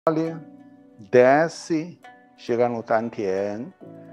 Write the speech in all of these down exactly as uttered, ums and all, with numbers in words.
desce, chega no Tantien.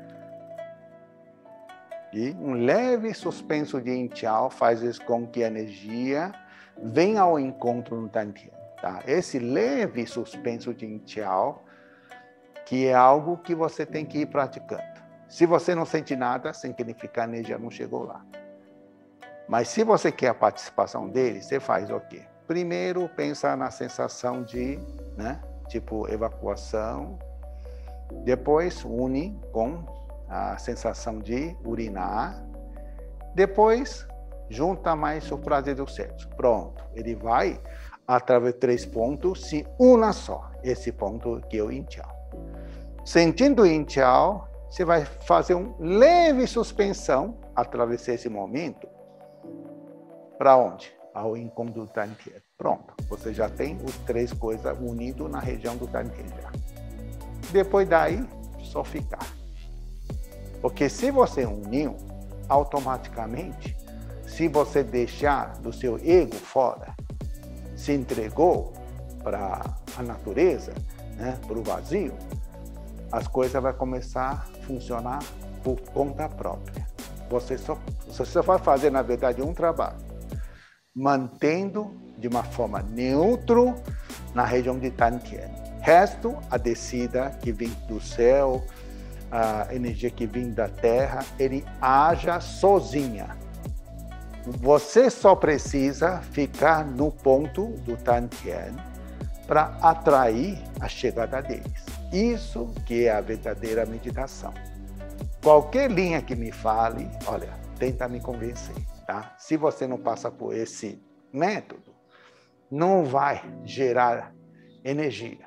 E um leve suspenso de Yin Chao faz isso com que a energia venha ao encontro no Tantien. Tá? Esse leve suspenso de Yin Chao, que é algo que você tem que ir praticando. Se você não sente nada, significa que a energia não chegou lá. Mas se você quer a participação dele, você faz o quê? Primeiro, pensa na sensação de, né, tipo evacuação. Depois, une com a sensação de urinar. Depois, junta mais o prazer do sexo. Pronto. Ele vai, através de três pontos, se una só. Esse ponto que é o Yin Chao. Sentindo o Yin Chao, você vai fazer uma leve suspensão, através desse momento, para onde? Ao encontro do Tantien. Pronto. Você já tem as três coisas unidas na região do Tantien já. Depois daí, só ficar. Porque se você uniu, automaticamente, se você deixar do seu ego fora, se entregou para a natureza, né, para o vazio, as coisas vão começar a funcionar por conta própria. Você só, você só vai fazer, na verdade, um trabalho, mantendo de uma forma neutra na região de Tantien. Resto, a descida que vem do céu, a energia que vem da terra, ele haja sozinha. Você só precisa ficar no ponto do Tantien para atrair a chegada deles. Isso que é a verdadeira meditação. Qualquer linha que me fale, olha, tenta me convencer, tá? Se você não passa por esse método, não vai gerar energia.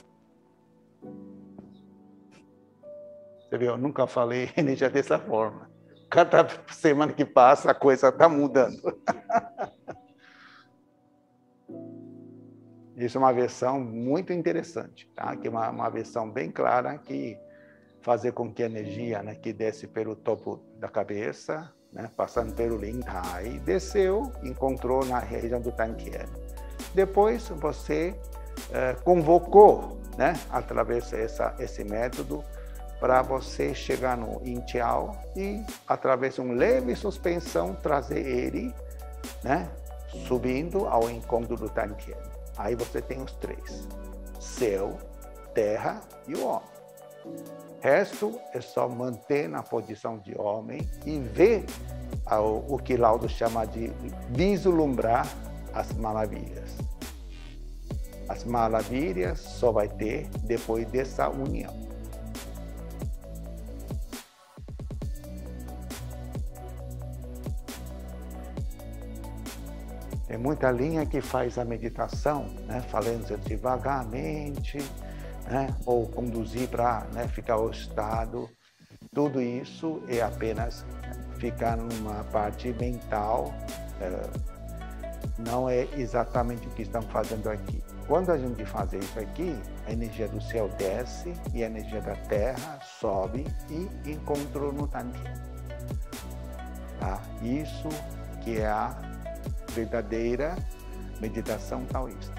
Você viu, eu nunca falei energia dessa forma. Cada semana que passa, a coisa está mudando. Isso é uma versão muito interessante, tá? Que é uma, uma versão bem clara que fazer com que a energia, né, que desce pelo topo da cabeça, né, passando pelo Lin Tai, desceu, encontrou na região do Tantien. Depois você eh, convocou, né, através dessa esse método, para você chegar no Yin Chao e, através de uma leve suspensão, trazer ele, né, subindo ao encontro do Tantien. Aí você tem os três: céu, terra e o homem. O resto é só manter na posição de homem e ver o que Laudo chama de vislumbrar as maravilhas. As maravilhas só vai ter depois dessa união. Tem muita linha que faz a meditação, né, falando devagarmente, né, ou conduzir para, né, ficar o estado. Tudo isso é apenas ficar numa parte mental, é, não é exatamente o que estamos fazendo aqui. Quando a gente faz isso aqui, a energia do céu desce e a energia da terra sobe e encontrou no Tantien. Tá? Isso que é a verdadeira meditação taoísta.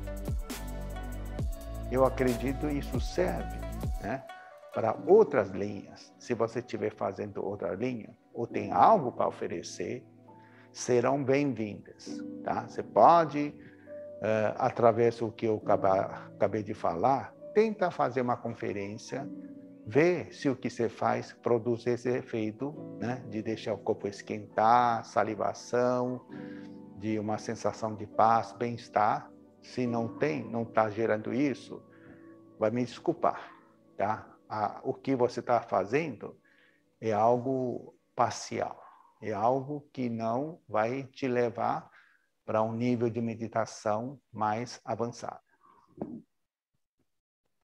Eu acredito que isso serve, né, para outras linhas. Se você estiver fazendo outra linha ou tem algo para oferecer, serão bem-vindas. Tá? Você pode, uh, através do que eu acabei de falar, tenta fazer uma conferência, ver se o que você faz produz esse efeito, né, de deixar o corpo esquentar, salivação, de uma sensação de paz, bem-estar. Se não tem, não está gerando isso, vai me desculpar, tá? Ah, o que você está fazendo é algo parcial, é algo que não vai te levar para um nível de meditação mais avançado.